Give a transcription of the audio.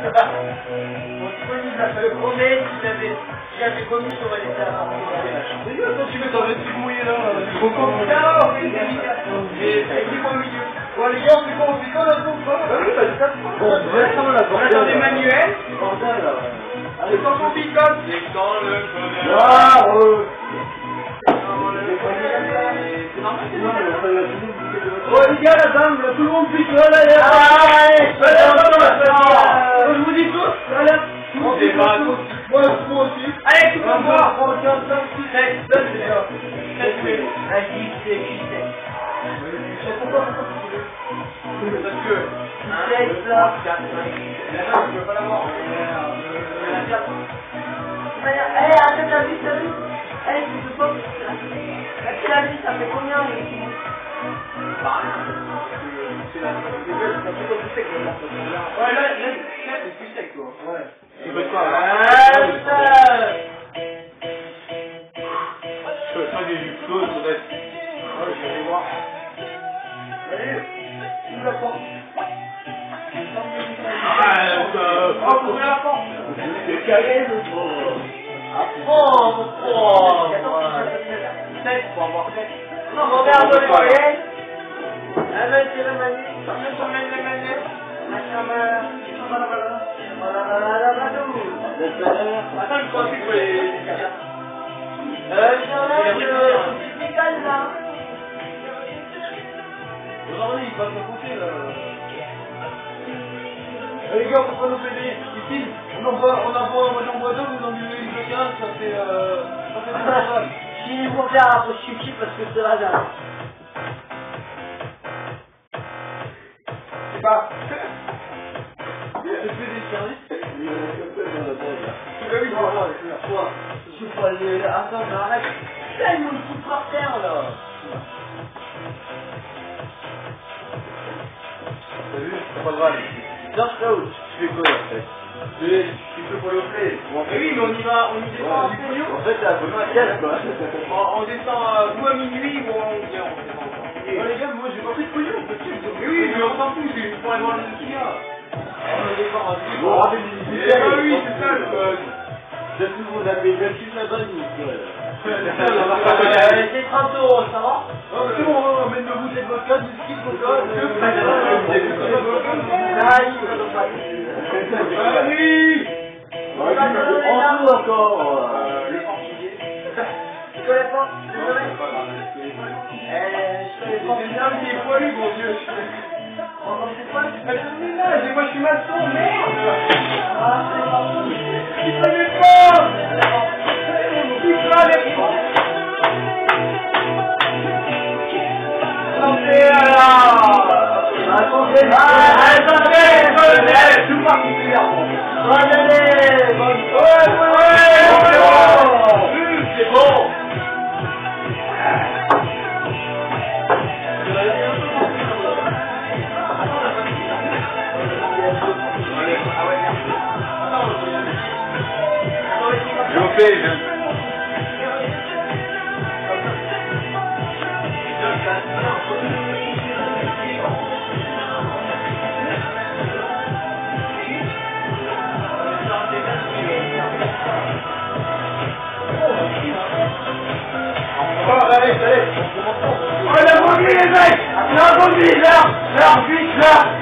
Le premier, si j'avais commis, j'aurais laissé la partie. Quand tu mets ton vêtement mouillé là, Faut qu'on me on fait une dédication. Et équipe au milieu. Bon, les gars, on fait quoi? On fait quoi là pour ça? oui, bah c'est ça. Bon, on attend Emmanuel. Allez, quand on picote. C'est dans le colère. Waouh! Oh les gars, la dame, là, tout le monde picole, allez! Je vous dis tous, allez! On débat. Moi aussi. Allez, tout le monde voir. 3, 4, 5, 6, 7, 8, 9, 10. Vas-y, c'est qui c'est? Parce que... 7 là. 4, 5. Je veux pas l'avoir. Allez, arrête la vie, t'as vu? Allez, tu peux pas. La vie, ça fait combien? Ouais, là, c'est plus sec, toi. Ouais. Tu veux quoi? Je peux faire des jus chauds, peut-être. Ouais, je vais aller voir. Allez, ouvre la porte. Oh, ouvrez la porte. C'est carré, le pauvre. Oh, 7, pour avoir 7. Non, regarde les moyennes. Avec le manu, le sommeil de manu. Attends, je crois que les cadenas. Aujourd'hui, il va se compter là. Les gars, on peut pas nous payer. Ici, on envoie 2, vous en buvez une de 15, ça fait mal. Si vous faire un peu chichi parce que c'est la dame. C'est pas. C'est plus des services. Oui, voilà, c'est quoi? Je peux aller. Attends, mais arrête. Putain, ils m'ont foutu par terre là. T'as vu? C'est pas grave. George Cloud. Tu fais quoi en fait? Tu peux pour le play. Mais oui, mais on y descend à Pérignon. En fait, c'est à bonne laquelle quoi. On descend ou à minuit ou à 11h, on descend encore. Les gars, moi j'ai pas pris de pognon. Mais oui, mais on s'en fout, c'est pour aller voir les qu'il y a. Oui, c'est ça le code. J'ai tout le monde a payé, j'ai juste la bonne nickel. C'est 30 €, ça va? C'est bon, on met une bouteille de vodka, du ski de vodka. Allez! En tout encore. Le portugais. Tu connais pas? Tu connais? Je connais pas. C'est bien qui est poilu, mon Dieu. Moi je suis maçon, merde! Il connaît pas! Il connaît pas! Attendez alors! Attendez! Tout particulièrement! Bonne année! C'est bon! Je vous fais, allez! Oh, la vomi, les mecs! La vomi, là! Là, vite, là!